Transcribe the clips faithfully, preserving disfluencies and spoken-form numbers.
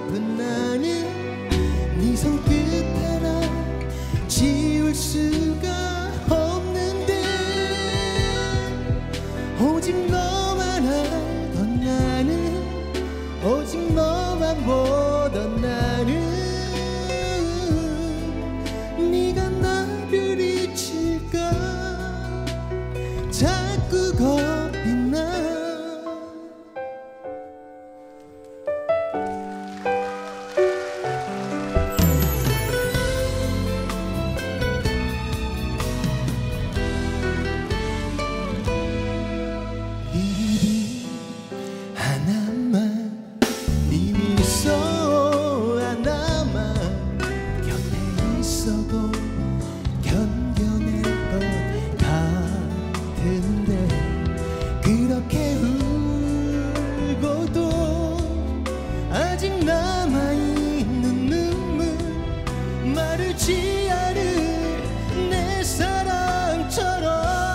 싶은 나는 네 손끝 하나 지울 수가 없는데 오직 너만 알던 나는 오직 너만 보던 나는 네가 나를 잊힐까 자꾸 겁이 나. 일이 하나만 네 미소 하나만 곁에 있어도 견뎌낼 것 같은데 그렇게 울고도 아직 남아있는 눈물 마르지 않은 내 사랑처럼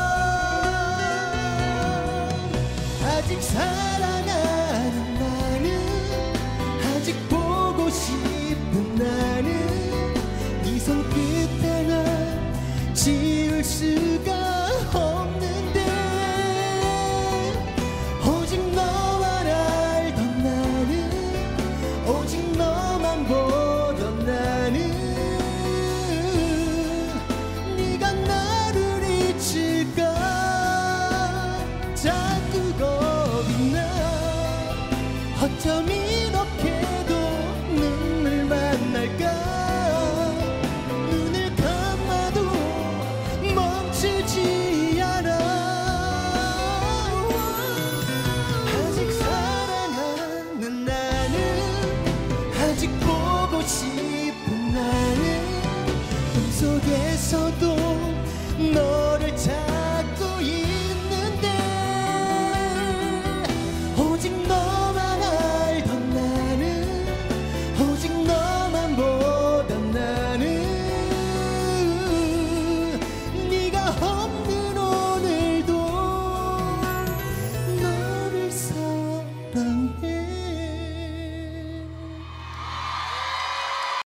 아직 사랑하는 나는 아직 보고 싶은 나는 네 손끝 하나 지울 수가 없는데 오직 너만 알던 나는 오직 너만 보던 나는 네가 나를 잊힐까 자꾸 겁이 나. 어쩜 이렇게도 눈물만 날까 눈을 감아도 멈추지 않아. 아직 사랑하는 나는 아직 보고 싶은 나는 꿈속에서도 너를 찾고 있는데 오직 너만 알던 나는 오직 너만 보던 나는 네가 없는 오늘도 너를 사랑해.